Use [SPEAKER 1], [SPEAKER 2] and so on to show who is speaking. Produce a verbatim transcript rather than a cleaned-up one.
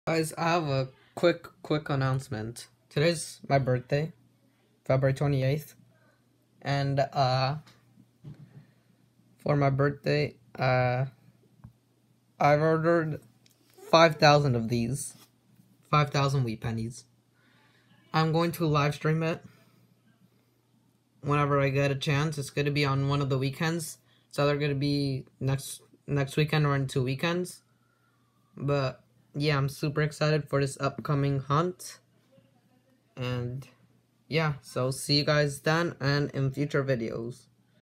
[SPEAKER 1] Guys, I have a quick, quick announcement. Today's my birthday, February twenty-eighth, and uh, for my birthday, uh, I've ordered five thousand of these, five thousand wheat pennies. I'm going to live stream it whenever I get a chance. It's going to be on one of the weekends. It's either going to be next next weekend or in two weekends. But yeah, I'm super excited for this upcoming hunt. And yeah, so see you guys then and in future videos.